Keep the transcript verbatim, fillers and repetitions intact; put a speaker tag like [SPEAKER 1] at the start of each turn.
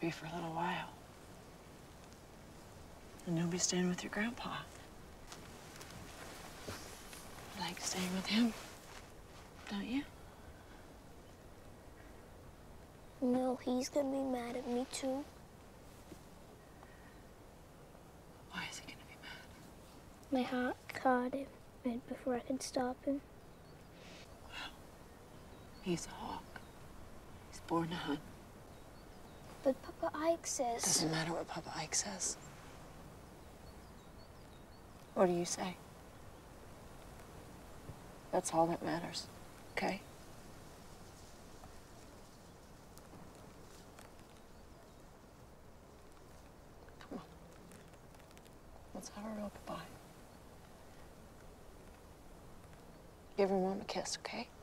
[SPEAKER 1] be for a little while. And you'll be staying with your grandpa. You like staying with him, don't you?
[SPEAKER 2] No, he's gonna be mad at me too.
[SPEAKER 1] Why is he gonna be mad?
[SPEAKER 2] My heart caught him right before I could stop him.
[SPEAKER 1] Well, he's a hawk. He's born to hunt.
[SPEAKER 2] But Papa Ike says...
[SPEAKER 1] Doesn't matter what Papa Ike says. What do you say? That's all that matters, okay? Come on. Let's have a real goodbye. Give your mom a kiss, okay?